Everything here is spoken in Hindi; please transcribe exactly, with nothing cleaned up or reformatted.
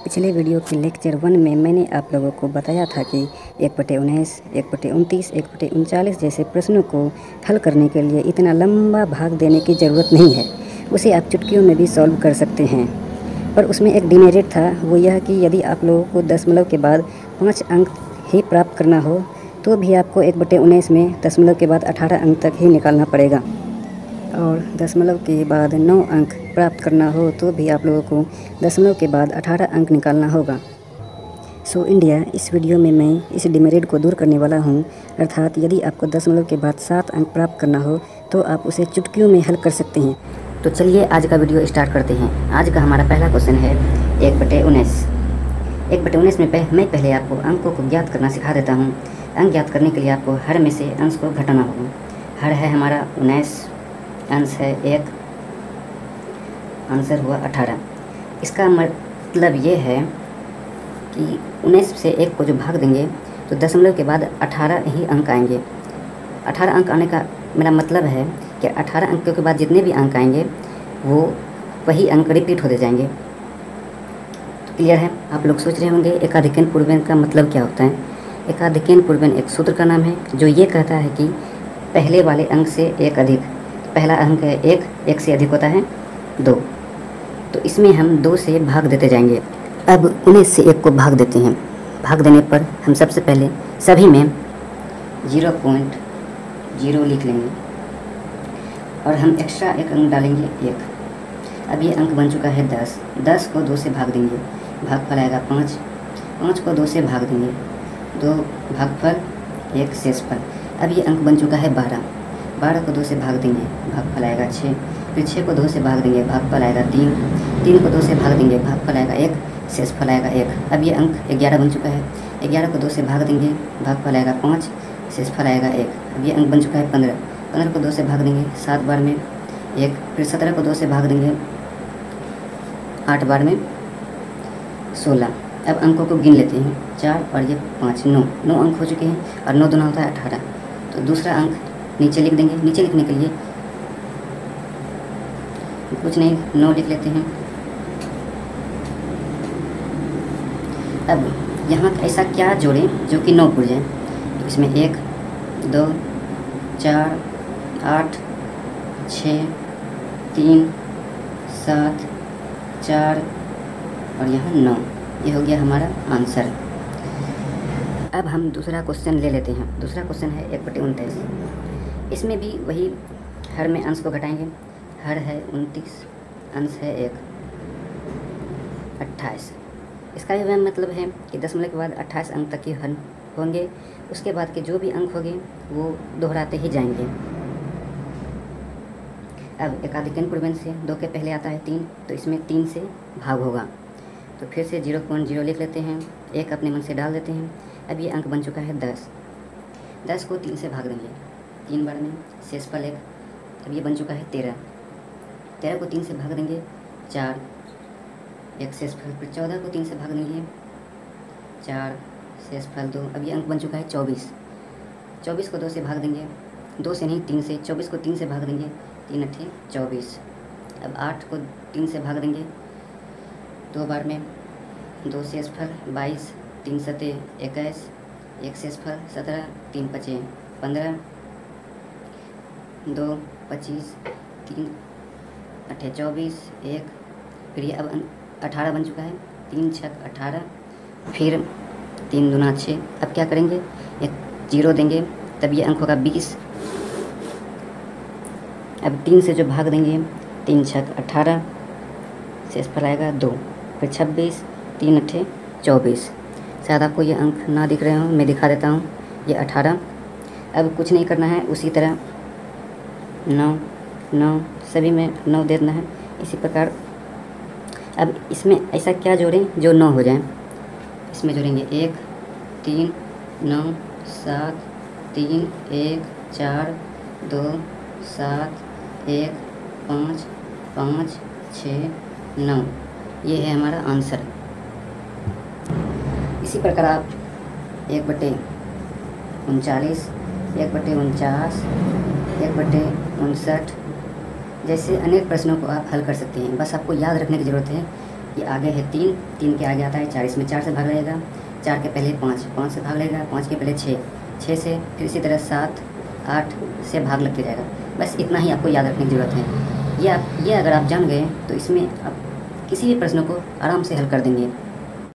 पिछले वीडियो के लेक्चर वन में मैंने आप लोगों को बताया था कि एक बटे उन्नीस, एक बटे उनतीस, एक बटे उनचालीस जैसे प्रश्नों को हल करने के लिए इतना लंबा भाग देने की ज़रूरत नहीं है। उसे आप चुटकियों में भी सॉल्व कर सकते हैं। पर उसमें एक डिमेरिट था, वो यह कि यदि आप लोगों को दशमलव के बाद पाँच अंक ही प्राप्त करना हो तो भी आपको एक बटे उन्नीस में दशमलव के बाद अठारह अंक तक ही निकालना पड़ेगा, और दशमलव के बाद नौ अंक प्राप्त करना हो तो भी आप लोगों को दशमलव के बाद अठारह अंक निकालना होगा। सो इंडिया, इस वीडियो में मैं इस डिमेरिट को दूर करने वाला हूँ। अर्थात यदि आपको दशमलव के बाद सात अंक प्राप्त करना हो तो आप उसे चुटकियों में हल कर सकते हैं। तो चलिए आज का वीडियो स्टार्ट करते हैं। आज का हमारा पहला क्वेश्चन है एक बटे उन्नीस। एक बटे उन्नीस में पह, मैं पहले आपको अंकों को ज्ञात करना सिखा देता हूँ। अंक ज्ञात करने के लिए आपको हर में से अंश को घटाना होगा। हर है हमारा उन्नीस, अंश है एक, आंसर हुआ अठारह। इसका मतलब ये है कि उन्नीस से एक को जो भाग देंगे तो दशमलव के बाद अठारह ही अंक आएंगे। अठारह अंक आने का मेरा मतलब है कि अठारह अंकों के बाद जितने भी अंक आएंगे वो वही अंक रिपीट होते जाएंगे। तो क्लियर है? आप लोग सोच रहे होंगे एकाधिकन पूर्वन का मतलब क्या होता है। एकाधिकन पूर्वन एक सूत्र का नाम है जो ये कहता है कि पहले वाले अंक से एक अधिक। पहला अंक है एक, एक से अधिक होता है दो, तो इसमें हम दो से भाग देते जाएंगे। अब उन्नीस से एक को भाग देते हैं। भाग देने पर हम सबसे पहले सभी में जीरो पॉइंट जीरो लिख लेंगे और हम एक्स्ट्रा एक अंक डालेंगे एक। अब ये अंक बन चुका है दस। दस को दो से भाग देंगे, भागफल आएगा पाँच। पाँच को दो से भाग देंगे, दो भागफल एक शेषफल। अब ये अंक बन चुका है बारह। बारह को दो से भाग देंगे, भागफल आएगा छः। फिर छः को दो से भाग देंगे, भागफल आएगा तीन। तीन को दो से भाग देंगे, भागफल आएगा एक, शेषफल आएगा एक। अब ये अंक ग्यारह बन चुका है। ग्यारह को दो से भाग देंगे, भागफल आएगा पाँच, शेषफल आएगा एक। अब ये अंक बन चुका है पंद्रह। पंद्रह को दो से भाग देंगे, सात बार में एक। फिर सत्रह को दो से भाग देंगे, आठ बार में सोलह। अब अंकों को गिन लेते हैं, चार और ये पाँच, नौ। नौ अंक हो चुके हैं और नौ दूना होता है अठारह। तो दूसरा अंक नीचे लिख देंगे। नीचे लिखने के लिए कुछ नहीं, नौ लिख लेते हैं। अब यहाँ ऐसा क्या जोड़ें जो कि नौ पुर जाए। तो इसमें एक, दो, चार, आठ, छः, तीन, सात, चार और यहाँ नौ। ये हो गया हमारा आंसर। अब हम दूसरा क्वेश्चन ले लेते हैं। दूसरा क्वेश्चन है एक बटे उनतीस। इसमें भी वही हर में अंश को घटाएंगे। हर है उनतीस, अंश है एक, अट्ठाईस। इसका भी मतलब है कि दशमलव के बाद अट्ठाईस अंक तक ही हल होंगे। उसके बाद के जो भी अंक होंगे वो दोहराते ही जाएंगे। अब एकाधिकन पूर्वन से दो के पहले आता है तीन, तो इसमें तीन से भाग होगा। तो फिर से जीरो पॉइंट जीरो लिख लेते हैं, एक अपने मन से डाल देते हैं। अब ये अंक बन चुका है दस। दस को तीन से भाग देंगे, तीन बार में, शेषफल एक। अब ये बन चुका है तेरह। तेरह को तीन से भाग देंगे, चार, एक शेषफल। फिर चौदह को तीन से भाग देंगे, चार, शेषफल दो। अब ये अंक बन चुका है चौबीस। चौबीस को दो से भाग देंगे, दो से नहीं तीन से। चौबीस को तीन से भाग देंगे, तीन अट्ठे चौबीस। अब आठ को तीन से भाग देंगे दो बार में, दो शेषफल बाईस, तीन सते इक्कीस, एक शेषफल सत्रह, तीन पचे पंद्रह, दो पच्चीस, तीन अट्ठे चौबीस, एक। फिर ये अब अठारह बन चुका है, तीन छक अठारह। फिर तीन दूना छः। अब क्या करेंगे, एक जीरो देंगे, तब ये अंक होगा बीस। अब तीन से जो भाग देंगे, तीन छक अठारह, शेषफल आएगा दो। फिर छब्बीस, तीन अट्ठे चौबीस। शायद आपको ये अंक ना दिख रहे हों, मैं दिखा देता हूँ। ये अठारह। अब कुछ नहीं करना है, उसी तरह नौ, नौ सभी में नौ दे देना है। इसी प्रकार अब इसमें ऐसा क्या जोड़ें जो नौ हो जाए। इसमें जोड़ेंगे एक, तीन, नौ, सात, तीन, एक, चार, दो, सात, एक, पाँच, पाँच, छः, नौ। ये है हमारा आंसर। इसी प्रकार आप एक बटे उनचालीस, एक बटे उनचास, एक बटे उनसठ जैसे अनेक प्रश्नों को आप हल कर सकते हैं। बस आपको याद रखने की ज़रूरत है ये आगे है तीन, तीन के आगे आता है चार, इसमें चार से भाग लगेगा, चार के पहले पाँच, पाँच से भाग लगेगा, पाँच के पहले छः, छः से फिर इसी तरह सात आठ से भाग लगते जाएगा। बस इतना ही आपको याद रखने की ज़रूरत है। ये आप ये अगर आप जान गए तो इसमें आप किसी भी प्रश्न को आराम से हल कर देंगे।